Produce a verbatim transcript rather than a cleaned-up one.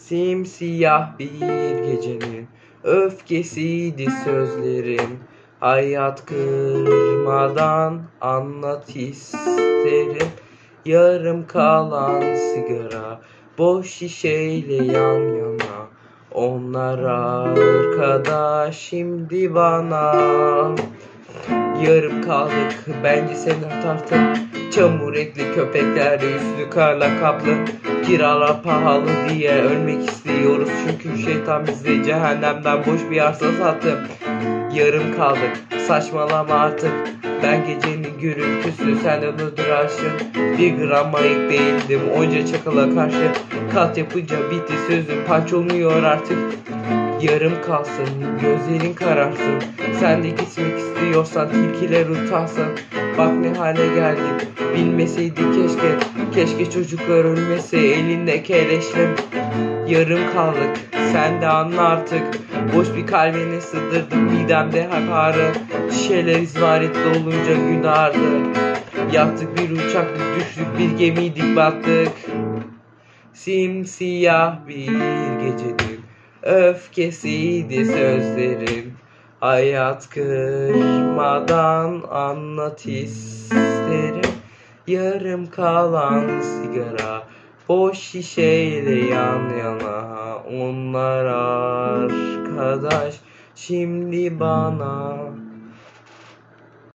Simsiyah bir gecenin öfkesiydi sözlerin. Hayat kırmadan anlat isterim. Yarım kalan sigara boş şişeyle yan yana. Onlar arkadaş şimdi bana. Yarım kaldık bence sen artık. Çamur etli köpekler üstü karla kaplı. Kiralar pahalı diye ölmek istiyoruz. Çünkü şeytan bize cehennemden boş bir arsa sattı. Yarım kaldık saçmalama artık. Ben gecenin gürültüsü senden ödür aşığım. Bir gram ayık değildim onca çakala karşı. Kat yapınca bitti sözüm panç olmuyor artık. Yarım kalsın gözlerin kararsın. Sen de gitmek istiyorsan tilkiler utansın. Bak ne hale geldik bilmeseydi keşke. Keşke çocuklar ölmese elinde keleşle. Yarım kaldık sen de anla artık. Boş bir kalbine sığdırdım midemde hep ağrı. Şişeler izmaritli olunca gün ağrdı. Yaktık bir uçaklık düştük bir gemiydik battık. Simsiyah bir gecenin öfkesiydi sözlerin. Hayat kırmadan anlat isterim. Yarım kalan sigara boş şişeyle yan yana. Onlar arkadaş şimdi bana.